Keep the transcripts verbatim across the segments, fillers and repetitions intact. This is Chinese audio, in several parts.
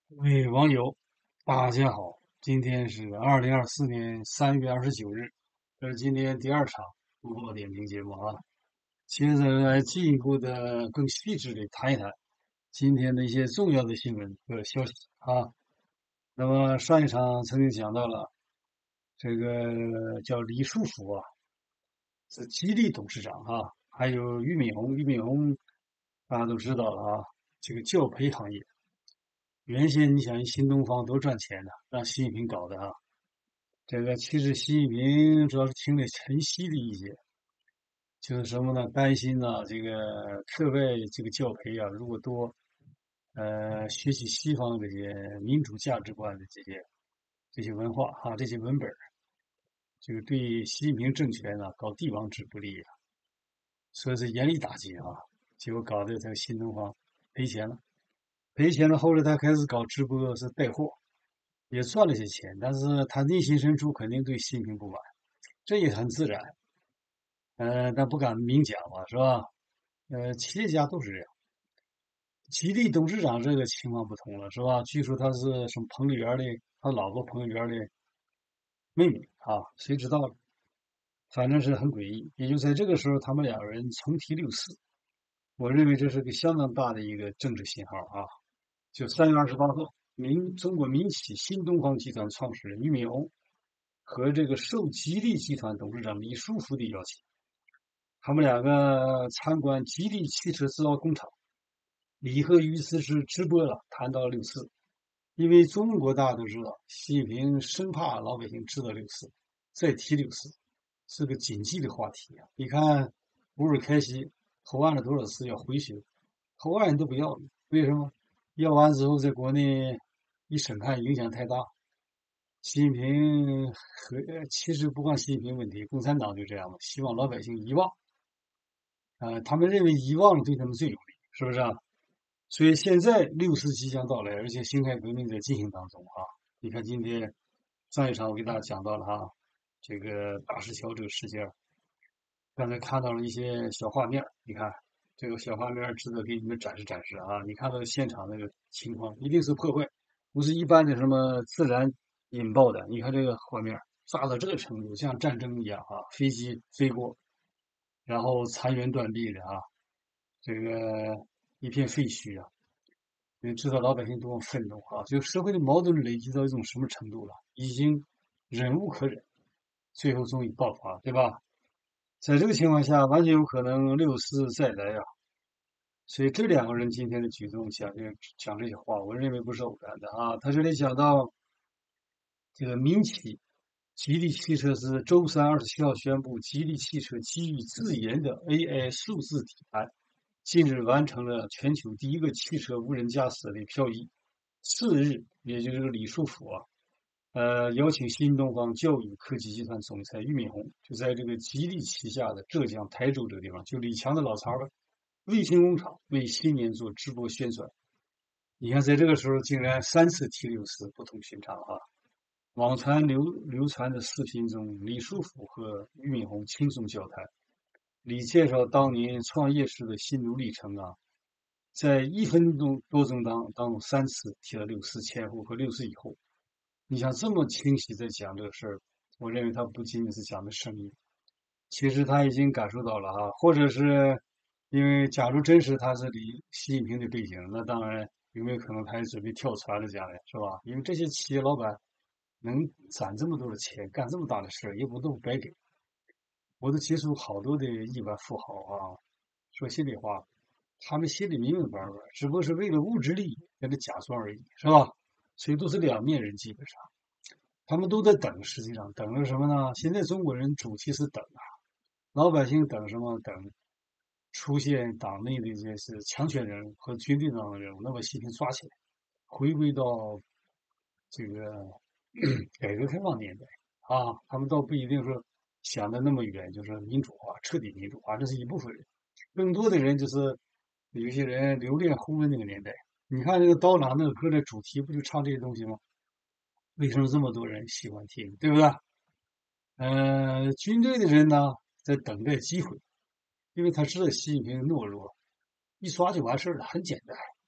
各位网友，大家好！今天是二零二四年三月二十九日，这是今天第二场播报点评节目啊。接着来进一步的、更细致的谈一谈今天的一些重要的新闻和消息啊。那么上一场曾经讲到了这个叫李书福啊，是吉利董事长啊，还有俞敏洪，俞敏洪大家都知道了啊，这个教培行业。原先你想新东方多赚钱呢，让习近平搞的啊。这个其实习近平主要是听了陈希的意见，就是什么呢？担心呢，这个课外这个教培啊，如果多呃学习西方这些民主价值观的这些这些文化哈、这些文本这个对习近平政权呢搞帝王制不利啊，所以是严厉打击啊。结果搞得这个新东方赔钱了，赔钱了。后来他开始搞直播是带货，也赚了些钱，但是他内心深处肯定对习近平不满，这也很自然。呃，但不敢明讲嘛，是吧？呃，企业家都是这样。吉利董事长这个情况不同了，是吧？据说他是什么彭丽媛的，他老婆彭丽媛的妹妹啊，谁知道呢？反正是很诡异。也就在这个时候，他们两个人重提六四，我认为这是个相当大的一个政治信号啊。就三月二十八号，民中国民企新东方集团创始人俞敏洪和这个受吉利集团董事长李书福的邀请，他们两个参观吉利汽车制造工厂。李和于此时直播了，谈到了六四。因为中国大家都知道，习近平生怕老百姓知道六四，再提六四是个禁忌的话题啊。你看，乌尔开西投案了多少次要回去，投案人都不要了，为什么？要完之后，在国内一审判影响太大。习近平和呃其实不光习近平问题，共产党就这样嘛，希望老百姓遗忘。呃，他们认为遗忘了对他们最有利，是不是啊？所以现在六四即将到来，而且辛亥革命在进行当中啊。你看今天上一场我给大家讲到了哈，这个大石桥这个事件，刚才看到了一些小画面，你看这个小画面值得给你们展示展示啊。你看到现场那个情况，一定是破坏，不是一般的什么自然引爆的。你看这个画面炸到这个程度，像战争一样啊，飞机飞过，然后残垣断壁的啊，这个一片废墟啊。你知道老百姓多么愤怒啊！就社会的矛盾累积到一种什么程度了，已经忍无可忍，最后终于爆发，对吧？在这个情况下，完全有可能六四再来啊！所以这两个人今天的举动讲这讲这些话，我认为不是偶然的啊。他这里讲到这个民企吉利汽车是周三二十七号宣布，吉利汽车基于自研的 A I 数字底盘，近日完成了全球第一个汽车无人驾驶的漂移。次日，也就是李书福啊，呃，邀请新东方教育科技集团总裁俞敏洪，就在这个吉利旗下的浙江台州这个地方，就李强的老巢吧，卫星工厂为新年做直播宣传。你看，在这个时候竟然三次提六四，不同寻常啊！网传流流传的视频中，李书福和俞敏洪轻松交谈，李介绍当年创业时的心路历程啊，在一分钟多钟当当中三次提了六四前后和六四以后。你想这么清晰在讲这个事儿，我认为他不仅仅是讲的生意，其实他已经感受到了哈，或者是因为假如真是他是李习近平的背景，那当然有没有可能他也准备跳船了，将来是吧？因为这些企业老板能攒这么多的钱，干这么大的事儿，也不都白给。我都接触好多的亿万富豪啊，说心里话，他们心里明明白白，只不过是为了物质利益在这假装而已，是吧？所以都是两面人，基本上他们都在等，实际上等着什么呢？现在中国人主题是等啊，老百姓等什么？等出现党内的这些强权人物和军队当的人物，那么习近平抓起来，回归到这个改革开放年代啊，他们倒不一定说想的那么远，就是民主化，彻底民主化，这是一部分人。更多的人就是有些人留恋胡温那个年代。你看那个刀郎那个歌的主题不就唱这些东西吗？为什么这么多人喜欢听，对不对？呃，军队的人呢，在等待机会，因为他知道习近平懦弱，一抓就完事儿了，很简单。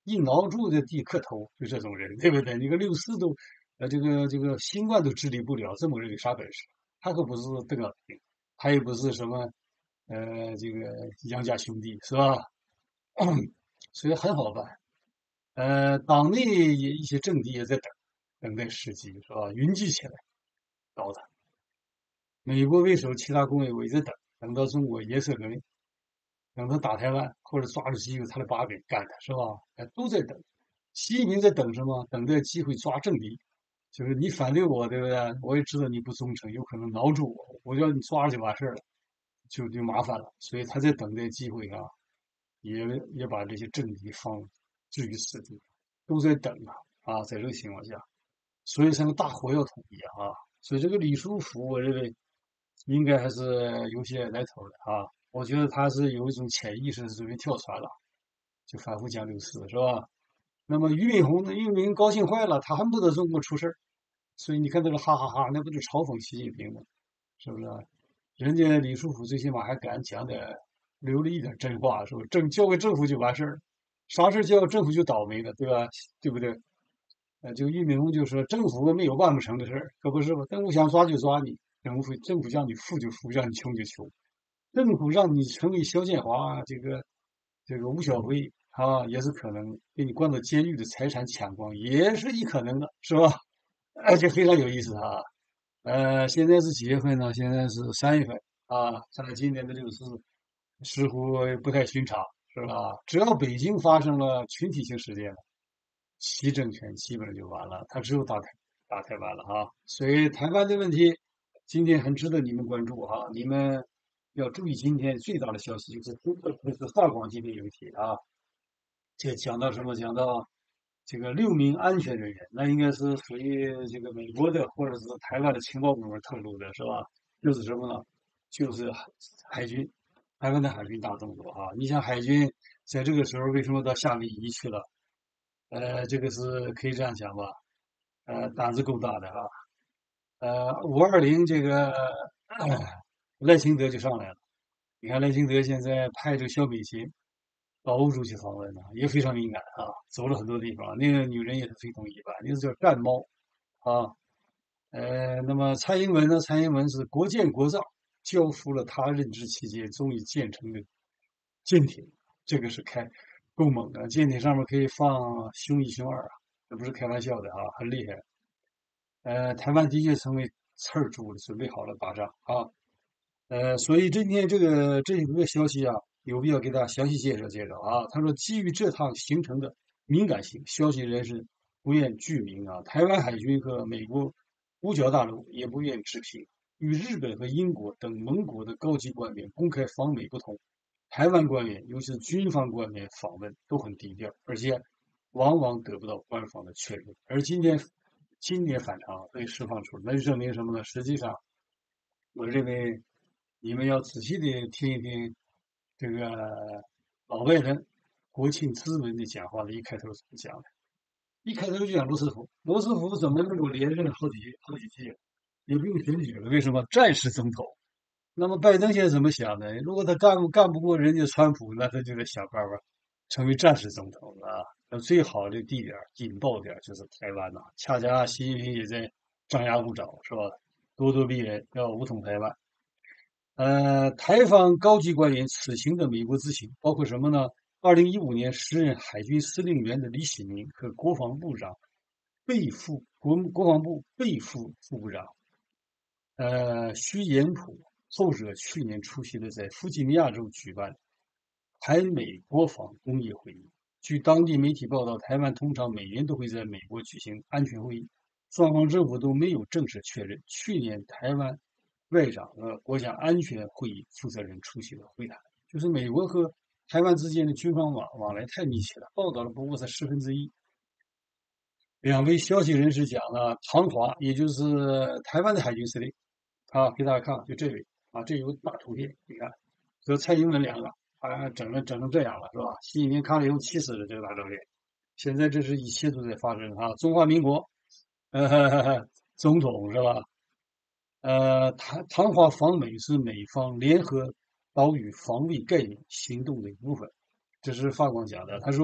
一挠住的地磕头，就这种人，对不对？你个六四都，呃，这个这个新冠都治理不了，这么人有啥本事？他可不是邓小平，他也不是什么，呃，这个杨家兄弟，是吧？所以很好办。呃，党内也一些政敌也在等，等待时机，是吧？云集起来搞他。美国为首，其他工业国也在等，等到中国颜色革命，等他打台湾或者抓住机会他的把柄干他，是吧？哎，都在等。习近平在等什么？等待机会抓政敌，就是你反对我，对不对？我也知道你不忠诚，有可能挠住我，我叫你抓了就完事儿了，就就麻烦了。所以他在等待机会啊，也也把这些政敌放置于死地，都在等啊啊！在这个情况下，所以像个大火要统一啊。所以这个李书福，我认为应该还是有些来头的啊。我觉得他是有一种潜意识准备跳船了，就反复讲六四，是吧？那么俞敏洪呢？俞敏洪高兴坏了，他恨不得中国出事儿，所以你看这个哈哈哈，那不是嘲讽习近平吗？是不是？人家李书福最起码还敢讲点留了一点真话，是不是？政交给政府就完事儿，啥事交给政府就倒霉了，对吧？对不对？呃，就俞敏洪就说政府没有办不成的事儿，可不是吧？政府想抓就抓你，政府政府让你富就富，让你穷就穷，政府让你成为肖建华这个这个吴小辉啊，也是可能给你关到监狱的财产抢光，也是一可能的，是吧？而且非常有意思啊。呃，现在是几月份呢？现在是三月份啊，看来今年的六四似乎不太寻常，是吧？只要北京发生了群体性事件，习政权基本上就完了，他只有打台打台湾了哈。所以台湾的问题今天很值得你们关注哈，你们要注意今天最大的消息就是中国就是法广今天有一帖啊，这讲到什么？讲到这个六名安全人员，那应该是属于这个美国的或者是台湾的情报部门透露的，是吧？就是什么呢？就是海军，台湾的海军大动作啊！你想海军在这个时候为什么到夏威夷去了？呃，这个是可以这样讲吧？呃，胆子够大的啊！呃，五二零这个呃赖清德就上来了。你看赖清德现在派这个肖美琴到欧洲去访问呢，也非常敏感啊，走了很多地方。那个女人也是非同一般，那个叫战猫啊。呃，那么蔡英文呢？蔡英文是国建国造，交付了他任职期间终于建成的舰艇，这个是开够猛的，舰艇上面可以放熊一、熊二啊，这不是开玩笑的啊，很厉害。呃，台湾的确成为刺儿猪了，准备好了打仗啊。呃，所以今天这个这一个消息啊，有必要给大家详细介绍介绍啊。他说，基于这趟行程的敏感性，消息人士不愿具名啊。台湾海军和美国五角大楼也不愿置评。与日本和英国等盟国的高级官员公开访美不同，台湾官员，尤其是军方官员访问都很低调，而且往往得不到官方的确认。而今天今年反常被释放出来，那就证明什么呢？实际上，我认为你们要仔细的听一听这个老外人国庆咨文的讲话的一开头怎么讲的？一开头就讲罗斯福，罗斯福怎么能够连任好几好几届，也不用选举了？为什么？战时总统。那么拜登现在怎么想的？如果他干不干不过人家川普，那他就得想办法成为战时总统了。那最好的地点引爆点就是台湾呐、恰恰习近平也在张牙舞爪，是吧？咄咄逼人，要武统台湾。呃，台方高级官员此行的美国之行包括什么呢？二零一五年时任海军司令员的李喜明和国防部长备副国国防部备副副部长呃徐延普，后者去年出席了在弗吉尼亚州举办台美国防工业会议。据当地媒体报道，台湾通常每年都会在美国举行安全会议，双方政府都没有正式确认。去年台湾外长和国家安全会议负责人出席了会谈，就是美国和台湾之间的军方往往来太密切了，报道了不过才十分之一。两位消息人士讲了，唐华，也就是台湾的海军司令，啊，给大家看，就这位啊，这有个大图片，你看，和蔡英文两个啊，整了整成这样了，是吧？习近平看了以后气死了，这个大照片。现在这是一切都在发生啊！中华民国，呃，总统是吧？呃，谈谈话访美是美方联合岛屿防卫概念行动的一部分，这是法广讲的。他说，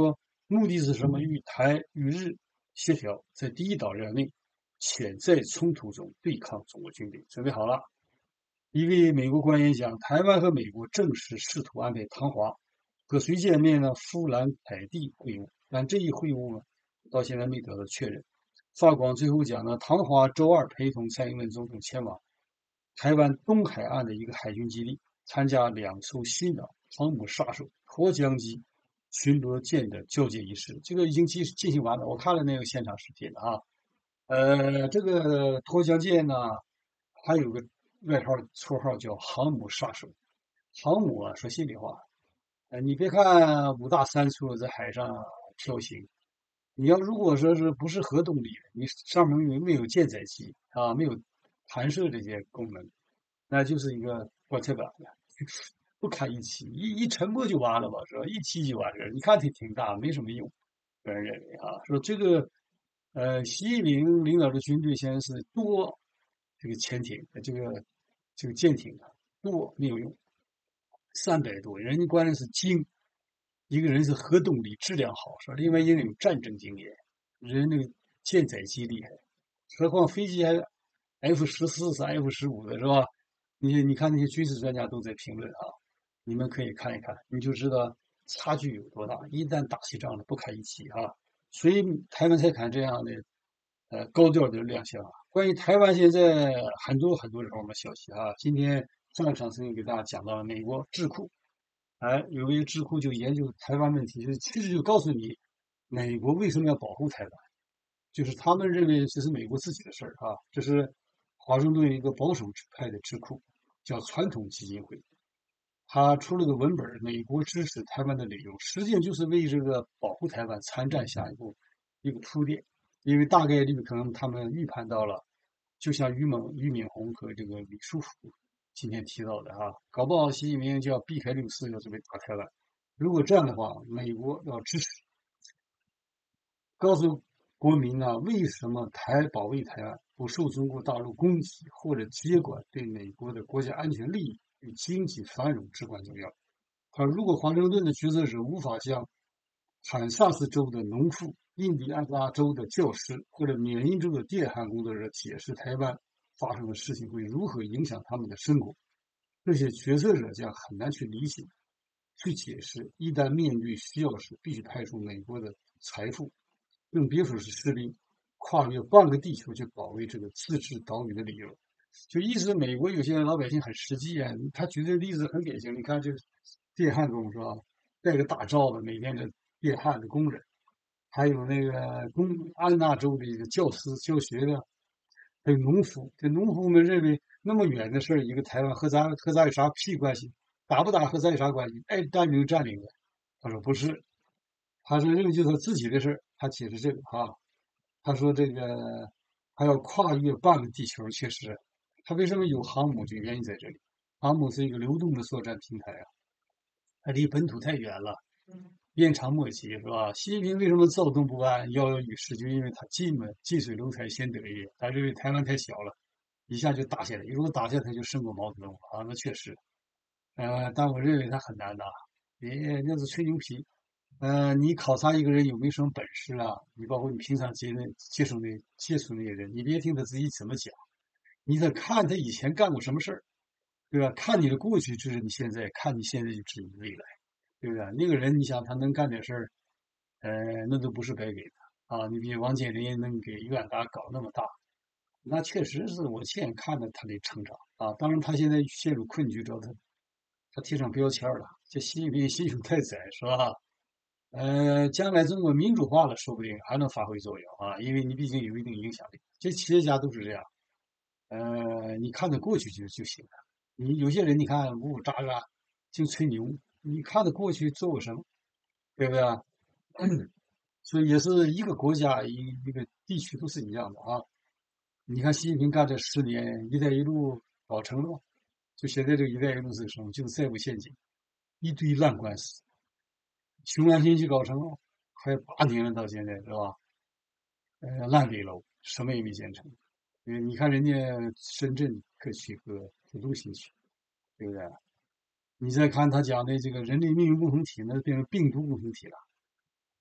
目的是什么？与台与日协调，在第一岛链内潜在冲突中对抗中国军队。准备好了。一位美国官员讲，台湾和美国正式试图安排唐华和谁见面呢？富兰凯蒂会晤，但这一会晤呢，到现在没得到确认。法广最后讲呢，唐华周二陪同蔡英文总统前往台湾东海岸的一个海军基地，参加两艘新的航母杀手沱江级巡逻舰的交接仪式。这个已经进进行完了，我看了那个现场视频了啊。呃，这个沱江舰呢，还有个外号绰号叫航母杀手。航母啊，说心里话，呃，你别看五大三粗在海上飘行，你要如果说是不是核动力的，你上面没有没有舰载机啊，没有弹射这些功能，那就是一个棺材板了，不堪一击，一一沉没就完了吧，是吧？一击就完事儿。你看它挺大，没什么用。个人认为啊，说这个呃，习近平领导的军队现在是多这个潜艇，呃这个这个舰艇啊，多没有用，三百多，人家关键是精，一个人是核动力质量好，是吧？另外一个人有战争经验，人那个舰载机厉害，何况飞机还 F 十四是 F 十五的是吧？你你看那些军事专家都在评论啊，你们可以看一看，你就知道差距有多大。一旦打起仗来不堪一击啊！所以台湾才敢这样的呃高调的亮相啊。关于台湾现在很多很多这方面消息啊，今天上一场曾经给大家讲到了美国智库，哎，有一个智库就研究台湾问题，就其实就告诉你美国为什么要保护台湾，就是他们认为这是美国自己的事儿啊。这是华盛顿一个保守派的智库，叫传统基金会。他出了个文本美国支持台湾的理由，实际上就是为这个保护台湾参战下一步一个铺垫。因为大概率可能他们预判到了，就像俞猛、俞敏洪和这个李书福今天提到的哈，搞不好习近平就要避开六四，要准备打台湾。如果这样的话，美国要支持，告诉国民呢，为什么台保卫台湾不受中国大陆攻击或者接管，对美国的国家安全利益与经济繁荣至关重要。他如果华盛顿的决策者无法向堪萨斯州的农妇、印第安纳州的教师或者缅因州的电焊工作者解释台湾发生的事情会如何影响他们的生活，这些决策者将很难去理解、去解释。一旦面对需要时，必须派出美国的财富，更别说是士兵，跨越半个地球去保卫这个自治岛屿的理由。就意思美国有些老百姓很实际啊，他举的例子很典型。你看这个电焊工是吧？戴个大罩子，每天这电焊的工人，还有那个公安纳州的一个教师教学的，还有农夫。这农夫们认为那么远的事儿，一个台湾和咱和咱有啥屁关系？打不打和咱有啥关系？爱占领占领了。他说不是，他说这个就是他自己的事儿。他解释这个哈，他说这个还要跨越半个地球，确实，他为什么有航母就原因在这里。航母是一个流动的作战平台啊，它离本土太远了，鞭长莫及，是吧？习近平为什么躁动不安、摇摇欲试？就因为他近嘛，近水楼台先得月。他认为台湾太小了，一下就打下来。如果打下来，就胜过毛泽东啊，那确实。呃，但我认为他很难的，别那是吹牛皮。呃，你考察一个人有没有什么本事啊？你包括你平常接那接触那接触那些人，你别听他自己怎么讲，你得看他以前干过什么事儿，对吧？看你的过去知你现在，看你现在就知你未来，对不对？那个人，你想他能干点事儿，呃，那都不是白给的啊。你比如王健林能给远达搞那么大，那确实是我亲眼看着他的成长啊。当然，他现在陷入困局，之后他他贴上标签了，这习近平心胸太窄，是吧？呃，将来中国民主化了，说不定还能发挥作用啊，因为你毕竟有一定影响力。这企业家都是这样，呃，你看得过去就就行了。你有些人，你看呜呜喳喳，净吹牛，你看得过去做过什么，对不对啊？所以也是一个国家一一个地区都是一样的啊。你看习近平干这十年，“一带一路”搞成了吗？就现在这个“一带一路”是什么？就是债务陷阱，一堆烂官司，雄安新区搞成了，快八年了，到现在是吧？呃，烂尾楼，什么也没建成。呃，你看人家深圳特区和浦东新区，对不对？你再看他讲的这个人类命运共同体，那变成病毒共同体了。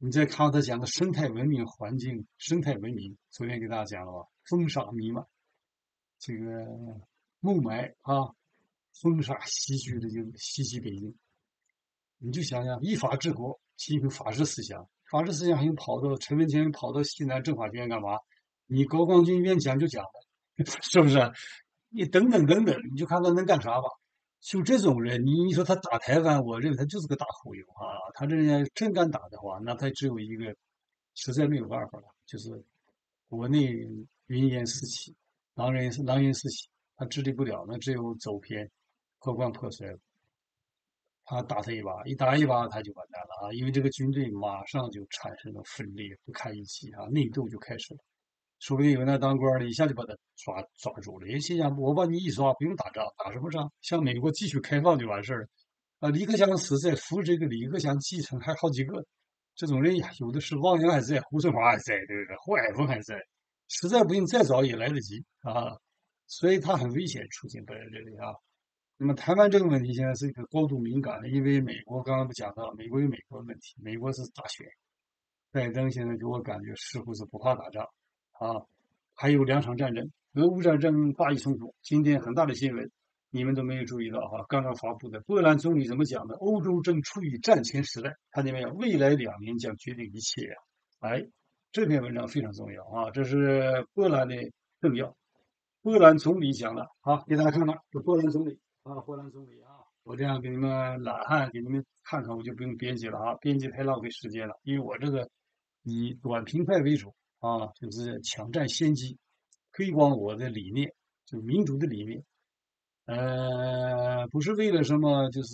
你再看他讲的生态文明、环境、生态文明，昨天给大家讲了吧，风沙弥漫，这个雾霾啊，风沙席卷的就袭击北京。你就想想，依法治国，其有法治思想，法治思想还用跑到陈文清跑到西南政法学院干嘛？你高光军愿讲就讲呗，是不是？你等等等等，你就看他能干啥吧。就这种人，你你说他打台湾，我认为他就是个大忽悠啊。他这人家真敢打的话，那他只有一个，实在没有办法了，就是国内云烟四起，狼人狼烟四起，他治理不了，那只有走偏，破罐破摔了。他打他一把，一打一把他就完蛋了啊！因为这个军队马上就产生了分裂，不堪一击啊，内斗就开始了。说不定有那当官的，一下就把他抓抓住了。人心想，我把你一抓，不用打仗，打什么仗？向美国继续开放就完事儿了。啊，李克强死在，扶这个李克强继承还好几个，这种人呀，有的是，汪洋还在，胡春华还在，对不对？胡海峰还在，实在不行再找也来得及啊。所以他很危险，处境摆在这里啊。那么台湾这个问题现在是一个高度敏感的，因为美国刚刚不讲到了，美国有美国的问题，美国是大选，拜登现在给我感觉似乎是不怕打仗啊，还有两场战争，俄乌战争巴以冲突，今天很大的新闻，你们都没有注意到哈、啊，刚刚发布的，波兰总理怎么讲的？欧洲正处于战前时代，看见没有？未来两年将决定一切呀、啊！哎，这篇文章非常重要啊，这是波兰的政要，波兰总理讲的啊，给大家看看，这波兰总理。啊，波兰总理啊，我这样给你们懒汉给你们看看，我就不用编辑了啊，编辑太浪费时间了，因为我这个以短平快为主啊，就是抢占先机，推广我的理念，就是民主的理念，呃，不是为了什么，就是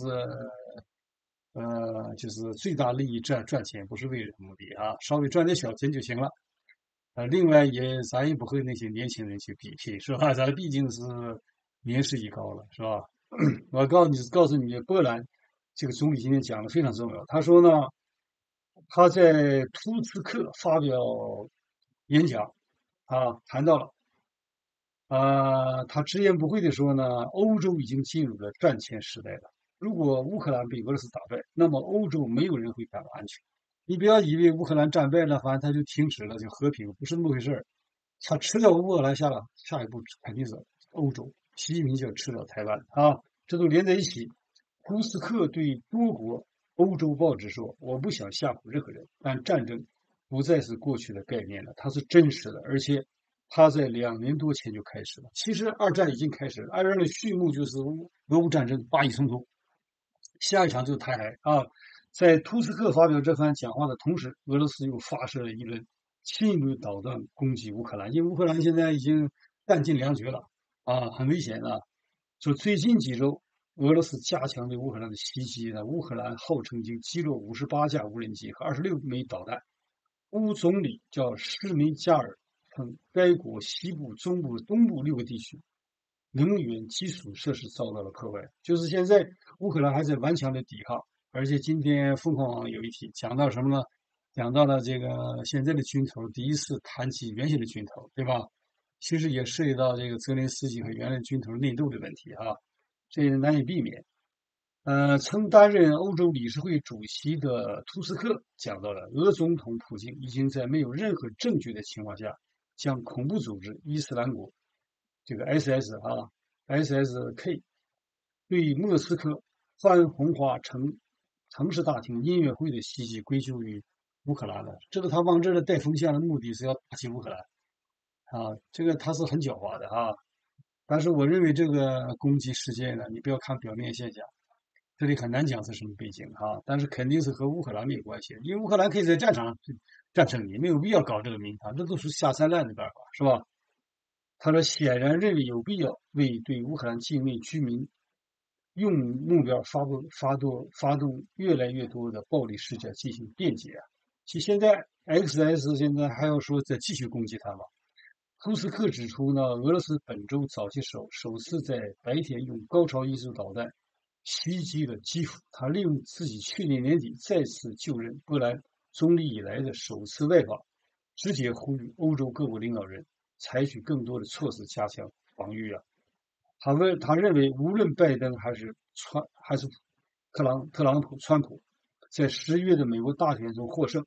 呃，就是最大利益赚赚钱，不是为了目的啊，稍微赚点小钱就行了。呃，另外也咱也不和那些年轻人去比拼，是吧？咱毕竟是年事已高了，是吧？我告诉你，告诉你，波兰这个总理今天讲的非常重要。他说呢，他在图茨克发表演讲，啊，谈到了，啊，他直言不讳地说呢，欧洲已经进入了战前时代了。如果乌克兰被俄罗斯打败，那么欧洲没有人会感到安全。你不要以为乌克兰战败了，反正他就停止了，就和平，不是那么回事儿。他吃掉乌克兰下了，下一步肯定是欧洲，习近平就要吃掉台湾啊，这都连在一起。库斯克对多国欧洲报纸说：“我不想吓唬任何人，但战争不再是过去的概念了，它是真实的，而且它在两年多前就开始了。其实二战已经开始了，二战的序幕就是俄乌战争、巴以冲突，下一场就是台海啊。”在图斯克发表这番讲话的同时，俄罗斯又发射了一轮新一轮导弹攻击乌克兰，因为乌克兰现在已经弹尽粮绝了啊，很危险啊。说最近几周，俄罗斯加强对乌克兰的袭击呢，乌克兰号称已经击落五十八架无人机和二十六枚导弹。乌总理叫施梅加尔称，该国西部、中部、东部六个地区能源基础设施遭到了破坏，就是现在乌克兰还在顽强的抵抗。而且今天凤凰网有一题讲到什么呢？讲到了这个现在的军头第一次谈起原先的军头，对吧？其实也涉及到这个泽连斯基和原来军头内斗的问题啊，这也难以避免。呃，曾担任欧洲理事会主席的图斯克讲到了，俄总统普京已经在没有任何证据的情况下，将恐怖组织伊斯兰国这个 S S 啊 S S K 对莫斯科番红花城城市大厅音乐会的袭击归咎于乌克兰了。这个他往这儿带风向的目的是要打击乌克兰啊，这个他是很狡猾的啊。但是我认为这个攻击事件呢，你不要看表面现象，这里很难讲是什么背景啊，但是肯定是和乌克兰没有关系，因为乌克兰可以在战场上战胜你，没有必要搞这个名堂，这都是下三滥的办法，是吧？他说，显然认为有必要为对乌克兰境内居民用目标发布发动发动越来越多的暴力事件进行辩解啊。其现在 X S 现在还要说再继续攻击他吗？库斯克指出呢，俄罗斯本周早些时候首次在白天用高超音速导弹袭击了基辅。他利用自己去年年底再次就任波兰总理以来的首次外访，直接呼吁欧洲各国领导人采取更多的措施加强防御啊。他问他认为，无论拜登还是川还是特朗特朗普川普，在十月的美国大选中获胜，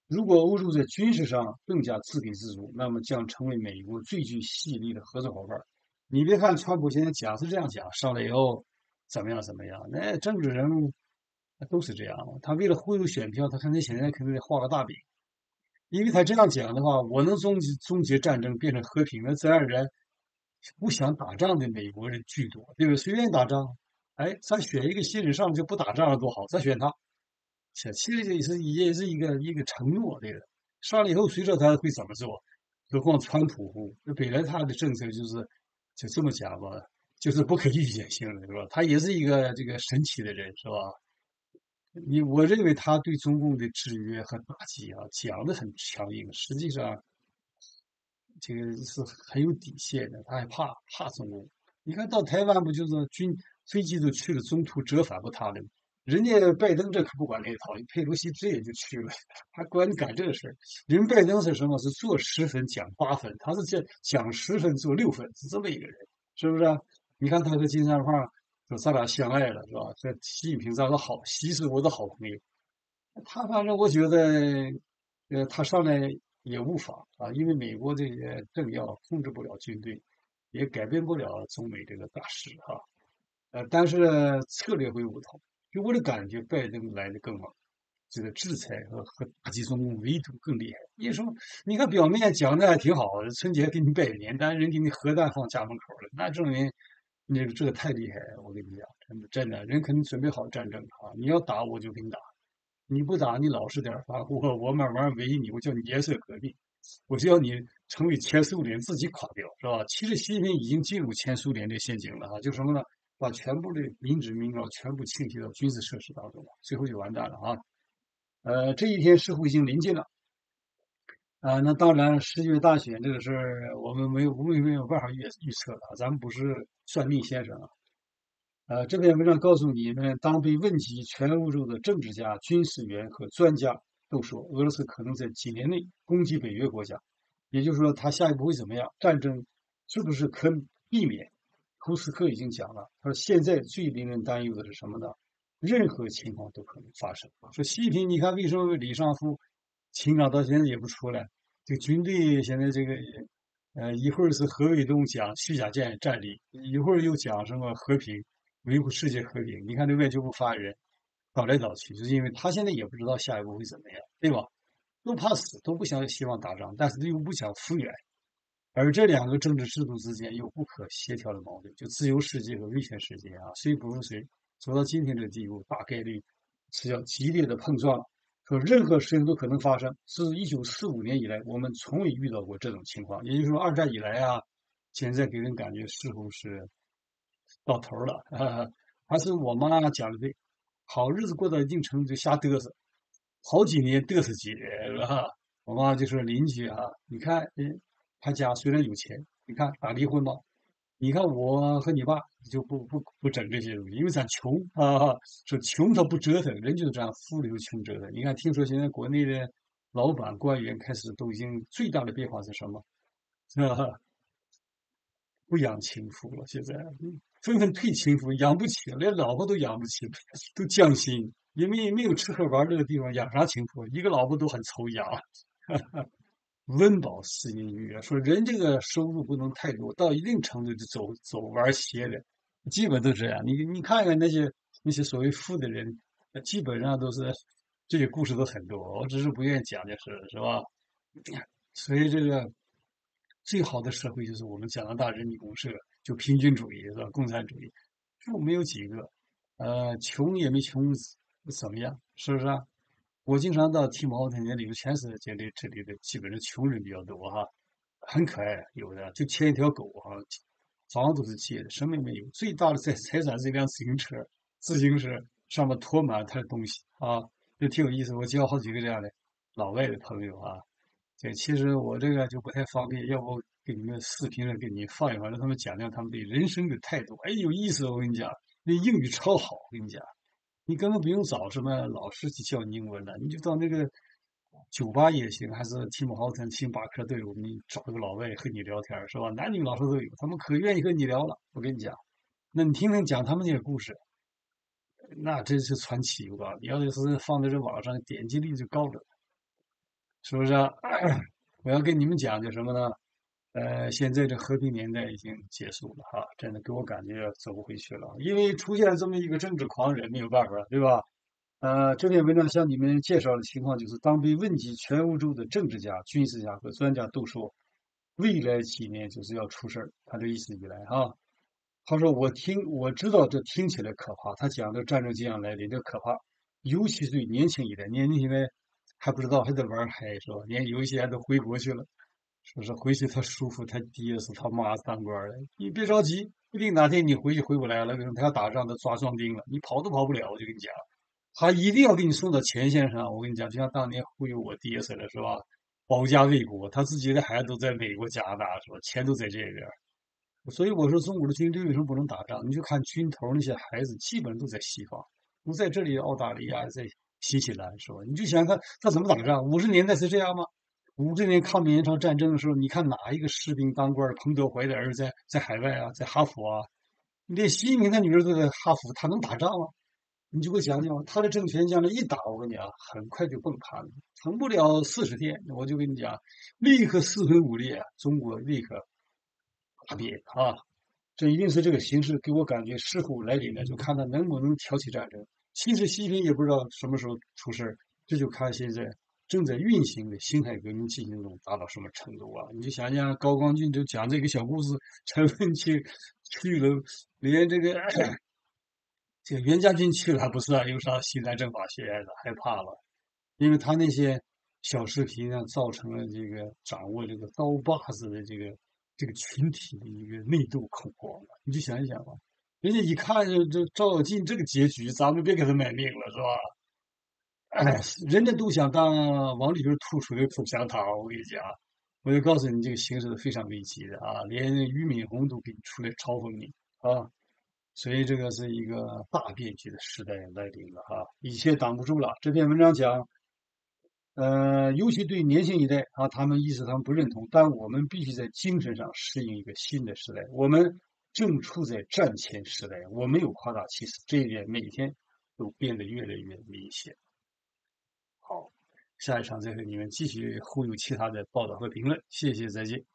如果欧洲在军事上更加自给自足，那么将成为美国最具吸引力的合作伙伴。你别看川普现在讲是这样讲，上来以后怎么样怎么样，那政治人物都是这样的。他为了忽悠选票，他肯定现在肯定得画个大饼，因为他这样讲的话，我能终结终结战争，变成和平，那自然而然不想打仗的美国人居多，对不对？谁愿意打仗？哎，咱选一个新人上来就不打仗了多好，咱选他。其其实也是也是一个一个承诺，对的。上来以后，谁知道他会怎么做？何况川普，那本来他的政策就是就这么讲吧，就是不可预见性的，是吧？他也是一个这个神奇的人，是吧？你我认为他对中共的制约和打击啊，讲的很强硬，实际上这个是很有底线的，他还怕怕中共。你看到台湾不就是军飞机都去了，中途折返不他的吗？人家拜登这可不管那一套，佩洛西直接就去了，还管你干这个事儿？人拜登是什么？是做十分讲八分，他是讲讲十分做六分，是这么一个人，是不是啊？你看他和金三胖说咱俩相爱了，是吧？这习近平咱的好，习是我的好朋友。他反正我觉得，呃，他上来也无法啊，因为美国这些政要控制不了军队，也改变不了中美这个大势哈。呃，但是呢策略会不同。就我的感觉，拜登来的更猛，这个制裁和和打击中共力度更厉害。你说，你看表面讲的还挺好，春节给你拜年，但是人给你核弹放家门口了，那证明那个这个太厉害了。我跟你讲，真的真的，人肯定准备好战争啊！你要打我就给你打，你不打你老实点儿啊，我我慢慢围你，我叫你颜色革命，我就要你成为前苏联自己垮掉，是吧？其实习近平已经进入前苏联的陷阱了啊，就什么呢？把全部的民脂民膏全部倾泻到军事设施当中了，最后就完蛋了啊！呃，这一天似乎已经临近了啊。那当然，十月大选这个事儿，我们没有我们没有办法预预测的啊，咱们不是算命先生啊。呃，这篇文章告诉你们，当被问及，全欧洲的政治家、军事员和专家都说，俄罗斯可能在几年内攻击北约国家，也就是说，他下一步会怎么样？战争是不是可避免？库斯克已经讲了，他说现在最令人担忧的是什么呢？任何情况都可能发生。说习近平，你看为什么李尚福情长到现在也不出来？这个军队现在这个，呃，一会儿是何卫东讲虚假战战力，一会儿又讲什么和平，维护世界和平。你看这外交部发言人倒来倒去，就是因为他现在也不知道下一步会怎么样，对吧？都怕死，都不想希望打仗，但是又不想复原。而这两个政治制度之间有不可协调的矛盾，就自由世界和威权世界啊，谁不如谁。走到今天这个地步，大概率是要激烈的碰撞。说任何事情都可能发生。自一九四五年以来，我们从未遇到过这种情况。也就是说，二战以来啊，现在给人感觉似乎是到头了。啊、还是我妈讲的对，好日子过到一定程度就瞎嘚瑟，好几年嘚瑟几年，是吧？我妈就说邻居啊，你看，嗯，他家虽然有钱，你看打离婚吧，你看我和你爸就不不不整这些东西，因为咱穷啊，说穷他不折腾，人就是这样，富里头穷折腾。你看，听说现在国内的老板官员开始都已经最大的变化是什么？啊，不养情妇了，现在嗯纷纷退亲夫，养不起了，连老婆都养不起了，都降薪，因为没有吃喝玩乐的地方，养啥情妇？一个老婆都很愁养。温饱思淫欲啊，说人这个收入不能太多，到一定程度就走走玩邪的，基本都这样。你你看看那些那些所谓富的人，呃基本上都是这些故事都很多，我只是不愿意讲就是了，是吧？所以这个最好的社会就是我们加拿大人民公社，就平均主义是吧？共产主义，富没有几个，呃，穷也没穷怎么样，是不是啊？我经常到提毛那里头，全是这里这里的基本上穷人比较多哈，很可爱，有的就牵一条狗哈，房子都是借的，什么也没有，最大的财财产是一辆自行车，自行车上面驮满他的东西啊，就挺有意思。我交好几个这样的老外的朋友啊，这其实我这个就不太方便，要不给你们视频上给你放一放，让他们讲讲他们对人生的态度。哎，有意思，我跟你讲，那英语超好，我跟你讲。你根本不用找什么老师去教你英文了，你就到那个酒吧也行，还是提姆豪森、星巴克都有，你找一个老外和你聊天是吧？男女老师都有，他们可愿意和你聊了。我跟你讲，那你听听讲他们那些故事，那真是传奇。我告诉你，要是放在这网上，点击率就高了。 是不是啊？我要跟你们讲，就什么呢？呃，现在这和平年代已经结束了哈，真的给我感觉走不回去了，因为出现了这么一个政治狂人，没有办法，对吧？呃，这篇文章向你们介绍的情况就是，当被问及全欧洲的政治家、军事家和专家都说，未来几年就是要出事儿，他这意思一来哈，他说我听我知道这听起来可怕，他讲的战争即将来临，这可怕，尤其是对年轻一代，年轻一代还不知道还在玩嗨是吧？连有一些人都回国去了。说是回去他叔父他爹是他妈当官的，你别着急，不定哪天你回去回不来了，他要打仗他抓壮丁了，你跑都跑不了。我就跟你讲，他一定要给你送到前线上。我跟你讲，就像当年忽悠我爹似的，是吧？保家卫国，他自己的孩子都在美国、加拿大，是吧？钱都在这边。所以我说，中国的军队为什么不能打仗？你就看军头那些孩子，基本都在西方，不在这里，澳大利亚，在新西兰，是吧？你就想想看他怎么打仗？五十年代是这样吗？五十年抗美援朝战争的时候，你看哪一个士兵当官？彭德怀的儿子在在海外啊，在哈佛啊，连习近平他女儿都在哈佛，他能打仗吗？你就给我讲讲，他的政权将来一打，我跟你讲，很快就崩盘了，成不了四十天。我就跟你讲，立刻四分五裂啊，中国立刻大变啊！这一定是这个形势给我感觉时候来临了，就看他能不能挑起战争。其实习近平也不知道什么时候出事儿，这就看现在正在运行的辛亥革命进行中达到什么程度啊！你就想想高光俊就讲这个小故事，陈文清去了，连这个这个袁家军去了还不算，又上西南政法学院了，害怕了，因为他那些小视频啊，造成了这个掌握这个刀把子的这个这个群体的一个内斗恐慌了。你就想一想吧，人家一看就就赵小进这个结局，咱们别给他卖命了，是吧？哎，人家都想当往里边吐出的口香糖，我跟你讲，我就告诉你，这个形势是非常危急的啊，连俞敏洪都给你出来嘲讽你啊。所以这个是一个大变局的时代来临了哈，一切挡不住了。这篇文章讲，呃，尤其对年轻一代啊，他们意识他们不认同，但我们必须在精神上适应一个新的时代。我们正处在战前时代，我没有夸大其词，这一点每天都变得越来越明显。好，下一场再和你们继续互有其他的报道和评论，谢谢，再见。